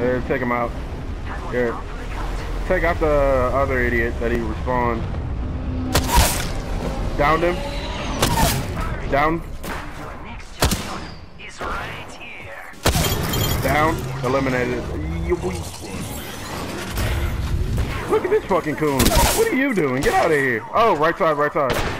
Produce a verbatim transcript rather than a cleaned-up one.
Uh, take him out. Here. Take out the other idiot that he respawned. Downed him. Down. Down. Eliminated. Look at this fucking coon. What are you doing? Get out of here. Oh, right side, right side.